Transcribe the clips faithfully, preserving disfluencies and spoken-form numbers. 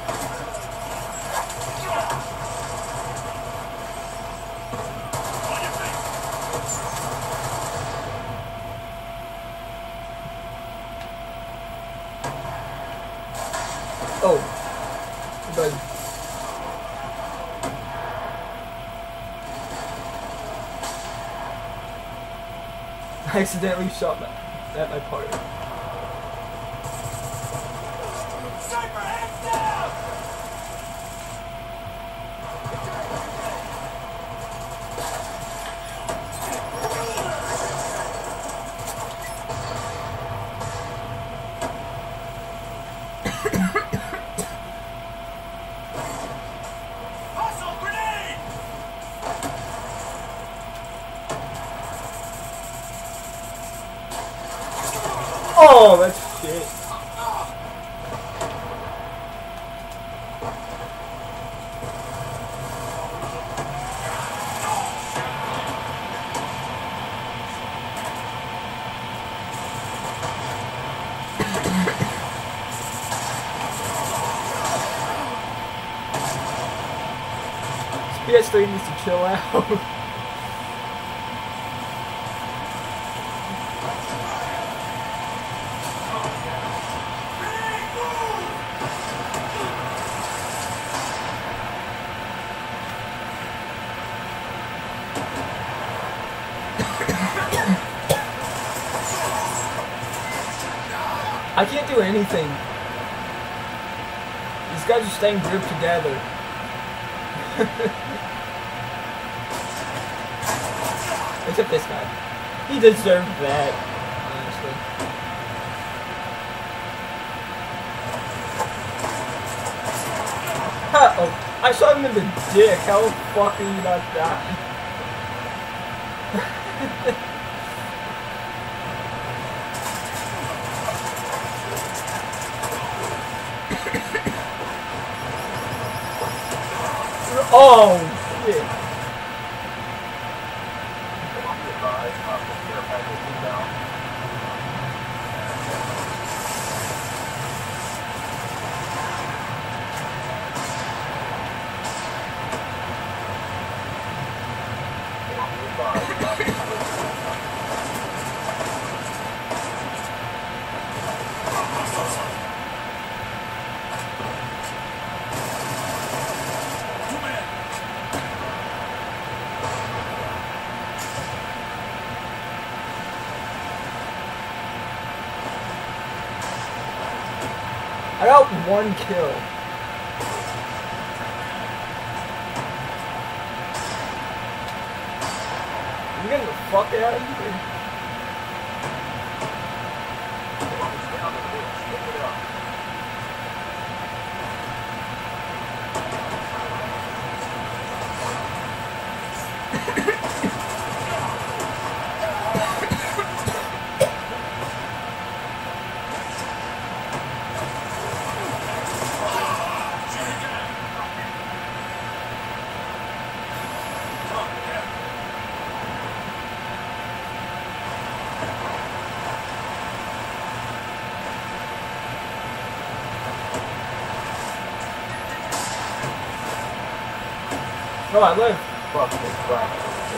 Oh, but I accidentally shot my, at my partner. Sniper, hands down! Hostile grenade! Oh, that's shit. P S three needs to chill out. I can't do anything. These guys are staying grouped together. Except this guy. He deserved that, honestly. Ha! Oh, I shot him in the dick. How the fuck are you not dying? Oh, shit. I got one kill. I'm getting the fuck out of here. Oh, I live. Fuck this crap.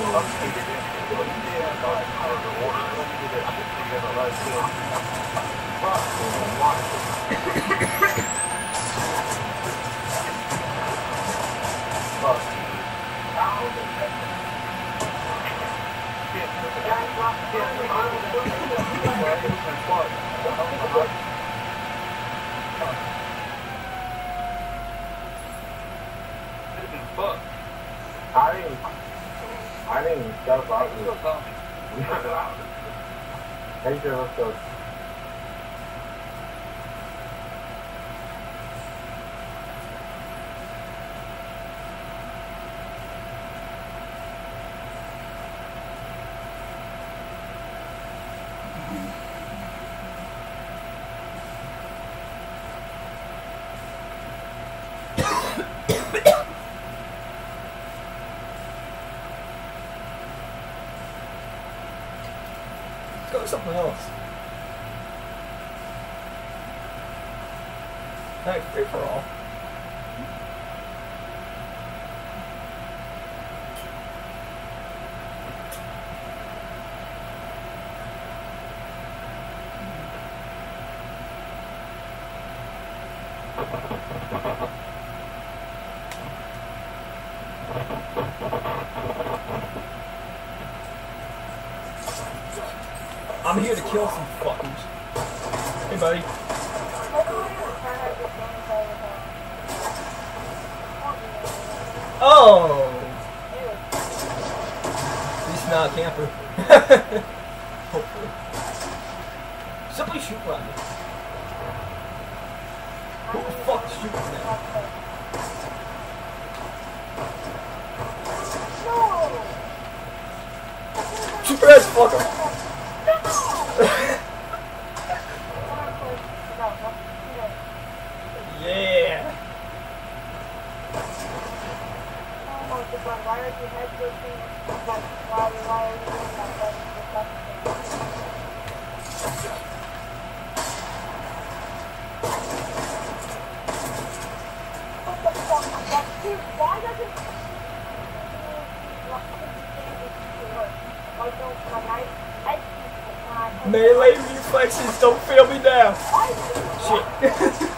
Fuck. I didn't, I didn't even step out. Hey, sure, let's go. Let's go with something else. Alright, free for all. I'm here to kill some fuckers. Hey, buddy. Oh! He's not a camper. Hopefully. Somebody shoot at me. Who the fuck is shooting at me? Shoot your ass, fucker! Yeah! Why are you hesitating? Like, why, why are you doing that? That's disgusting. What the fuck? Like, dude, why doesn't why don't my night I see Melee reflexes don't fail me now! Shit.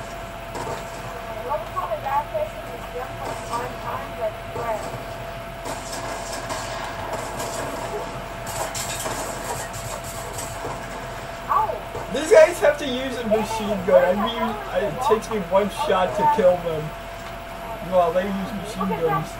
These guys have to use a machine gun. I mean, I, it takes me one shot to kill them. While they use machine guns.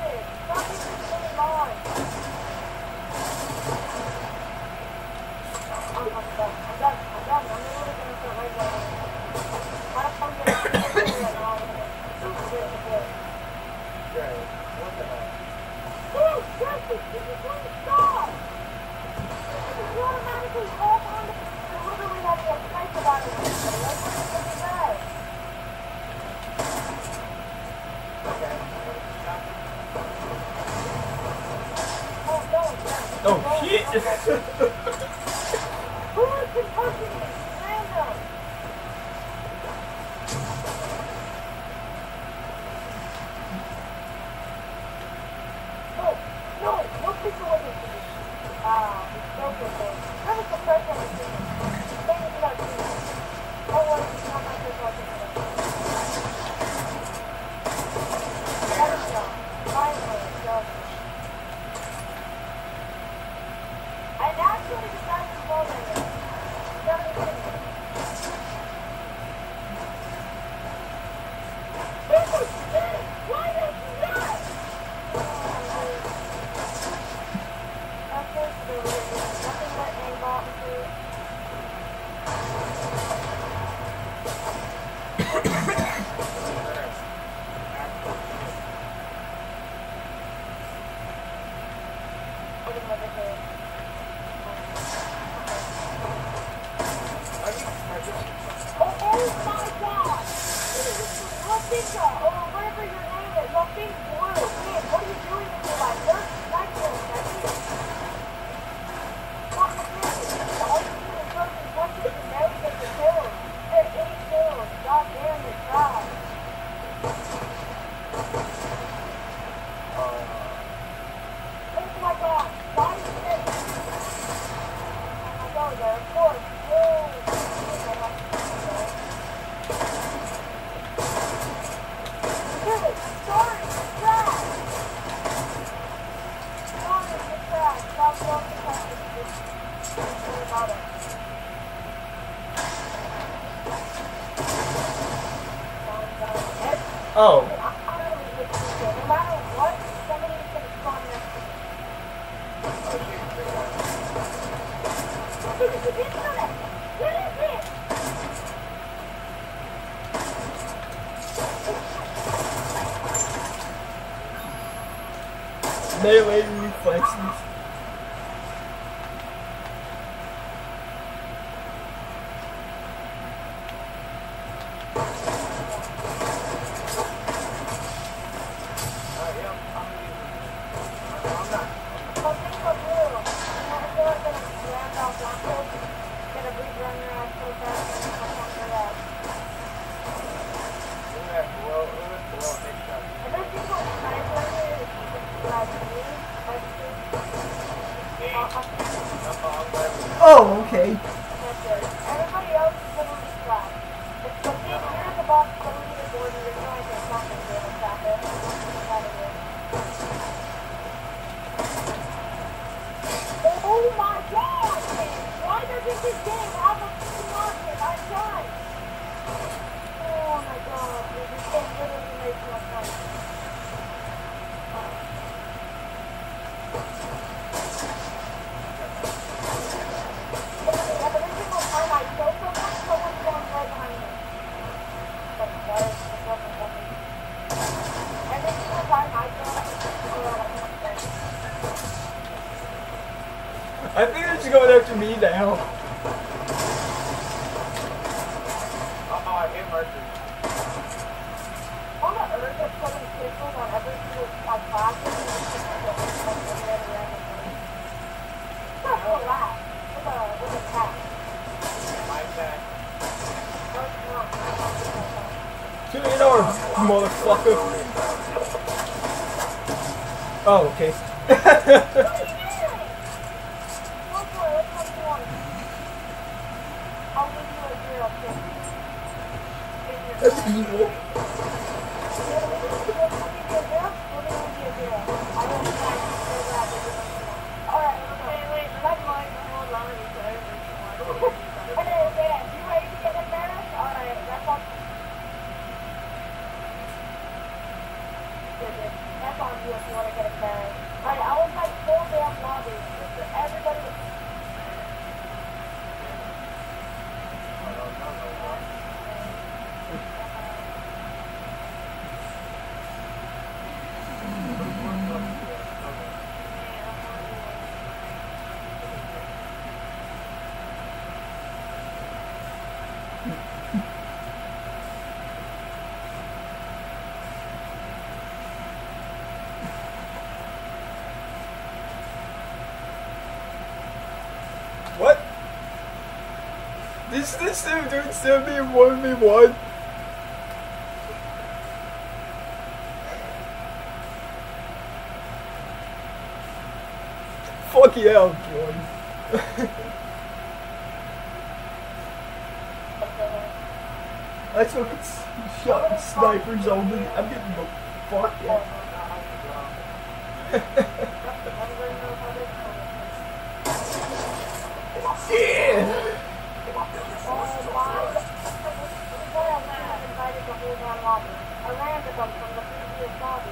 Oh shit! Who is this person? Random. No, no, no people with it. Ah, it's so good though. That was the first one I've seen. Thank you for that too. Oh, well, it's not my first one. There we go. Finally, so. I actually decided to roll in it. Don't be kidding me. People, shit! Why did you not? That's so silly. Nothing but aimbot and shit. Look at my video. Oh, oh my god! Latinka, or whatever your name is, Latin Blue. Man, what are you doing with your life? There's nightmares, I think. Fuck the thing. All you do is throw some punches and never get the kills. Get eight kills. God damn it, God. Oh my god. Why is it? Oh my god, there, of course. Whoa. Sorry, sorry, trash! Sorry, it's trash. Stop throwing the punches. Just worry about it. Oh. I don't know what to say. No matter what, somebody's gonna spawn next to me. Look at the internet! What is it? Melee reflexes. I think they're just going after me now. Oh, I hit Mercury. On the earth of putting pistols on every single like classes and just like the like the red random thing. Not a laugh. With a with a cat. My back. No, it's not. Shoot it or motherfucker. Oh, okay. What are you doing? Go for it. Let's have one. I'll give you a zero too. That's evil. That's on you if you want to get embarrassed. Alright, I was like full damn lobby. Everybody. What? This this dude doing seventy and one v one. Fuck yeah, I'm joined. I fucking shot snipers only. I'm getting the fuck out. Yeah! I ran to them from the previous lobby.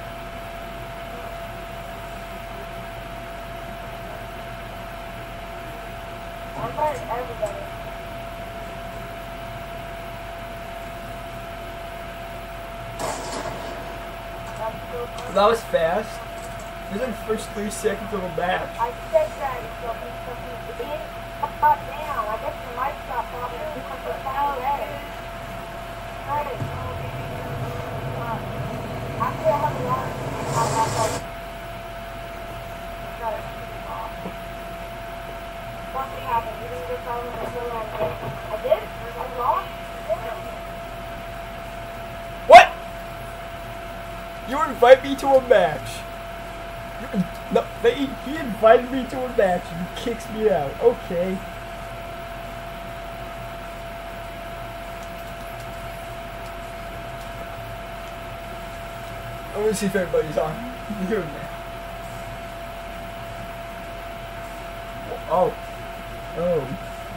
I invited everybody. That was fast. This is the first three seconds of a match. I said that he's so he's so he's in up down. I guess the mic stopped probably because the sound red. Right. Actually, I have a lot of like got it off. Something happened. You didn't get found in the middle of it. I did? I lost? What? You invite me to a match. You, no, they, he invited me to a match and he kicks me out. Okay. I want to see if everybody's on. Here now. Oh. Oh.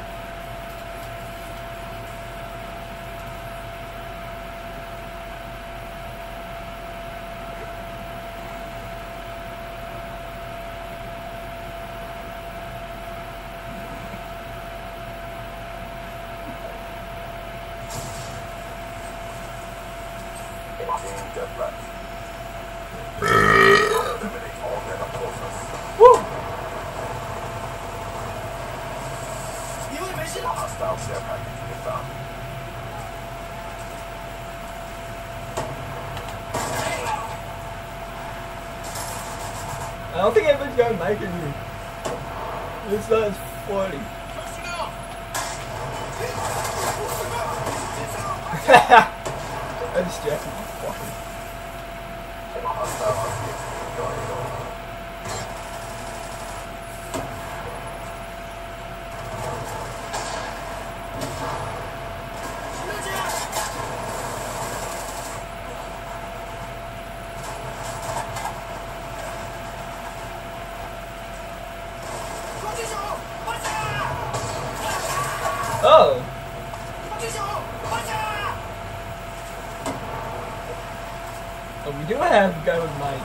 Woo! I don't think anybody's got a mic in here. It's not as funny. I distracted you, fucker. Oh! Oh, we do have a guy with Mike.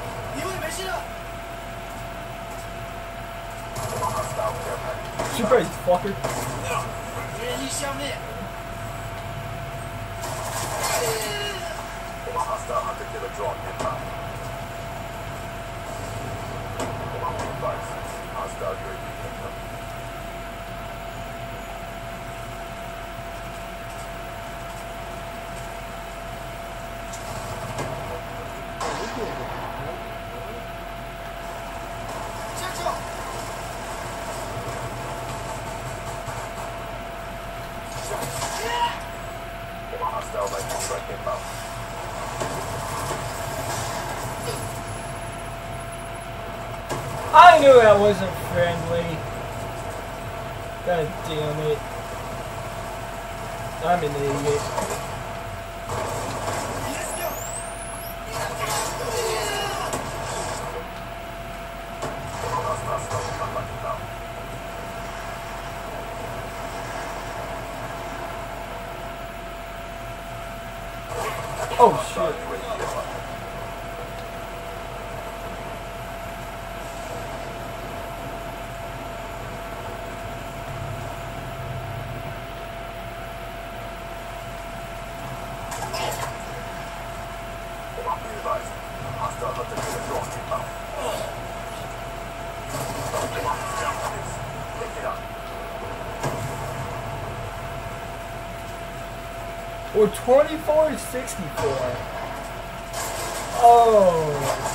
Surprise, fucker. Hostile U A V incoming. Hostile lightning strike inbound. I knew that wasn't friendly. God damn it. I'm an idiot. Hostile smoke gun inbound. Oh Hostile shit. U A V inbound. Be advised. Hostile hunter killer drone inbound. Pick it up. Or twenty-four to sixty-four. Oh.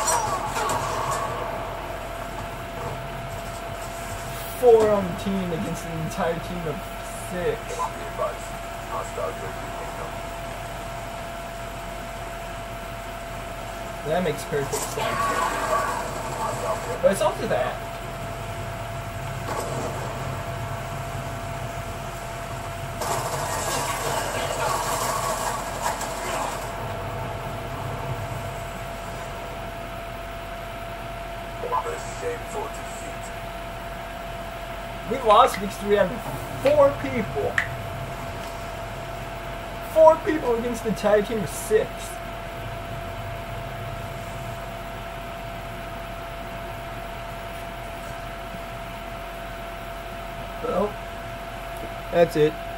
Four on the team against an entire team of six. Be advised. Hostile U A V incoming. That makes perfect sense. Hostile vehicle. But it's also that. The shameful defeat. We lost because we have four people. Four people against the entire team of six. Well, that's it.